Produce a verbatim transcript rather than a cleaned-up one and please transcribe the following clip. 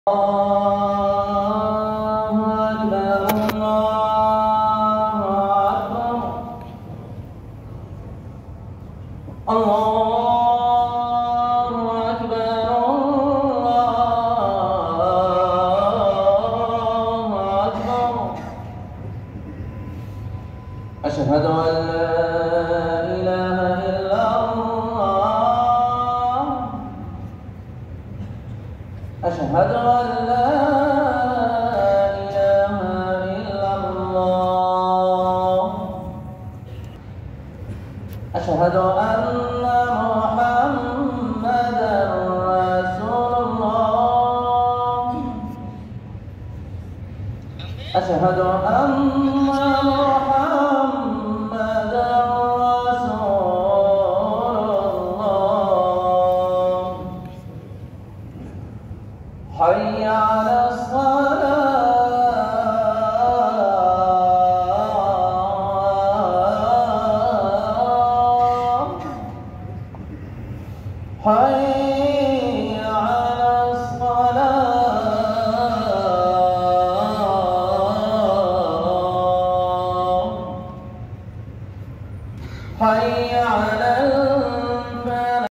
أشهد أن لا إله إلا الله أشهد أن لا إله إلا الله أشهد أن محمدًا رسول الله أشهد أن محمدًا رسول الله حي على الصلاة